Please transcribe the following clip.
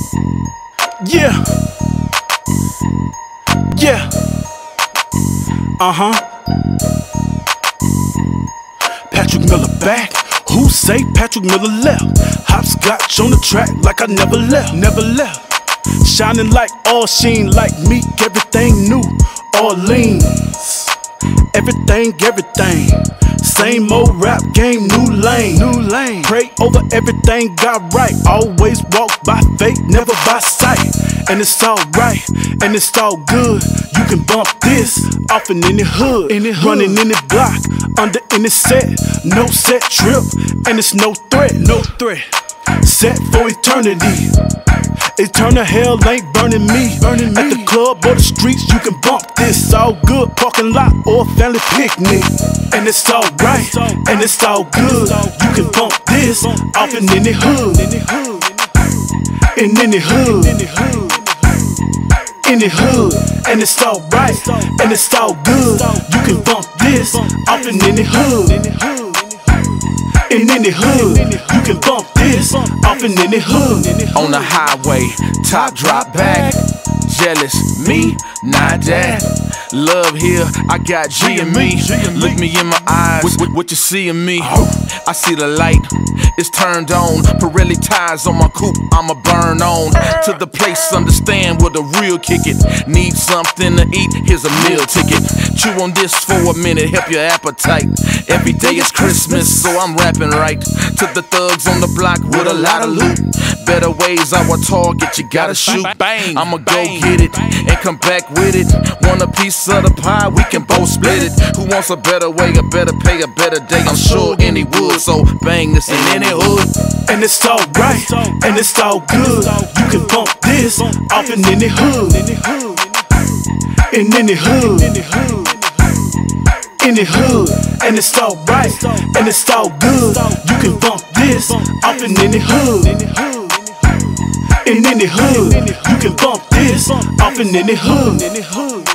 Yeah. Yeah. Patrick Miller back. Who say Patrick Miller left? Hopscotch on the track like I never left. Never left. Shining like all sheen, like Meek, everything new. Orleans. Everything. Same old rap game, new lane. Pray over everything, got right. Always walk by faith, never by sight. And it's alright, and it's all good. You can bump this off in any hood, running any block, under any set. No set trip, and it's no threat. Set for eternity. Eternal hell ain't burning me. At the club or the streets, you can bump this. All good, parking lot or family picnic. And it's alright, and it's all good. You can bump this off in any hood. In any hood. Any hood. And it's alright, and it's all good. You can bump this off in any hood. In any hood, you can bump this off in any hood. On the highway, top drop back. Jealous, me, not that. Love here, I got G in me. Look me in my eyes, what you see in me? I see the light, it's turned on. Pirelli tires on my coupe, I'ma burn on. To the place, understand where the real kick it. Need something to eat, here's a meal ticket. Chew on this for a minute, help your appetite. Every day is Christmas, so I'm rapping right. To the thugs on the block with a lot of loot. Better ways, our target, you gotta shoot. Bang, I'ma go get it and come back with it. Want a piece of the pie, we can both split it. Who wants a better way, a better pay, a better day? I'm sure any would, so bang this in any hood. And it's alright, and it's all good. You can bump this off in any hood. In any hood. Any hood. And it's alright, and it's all good. You can bump this off in any hood. In any hood. You can bump this off in any hood.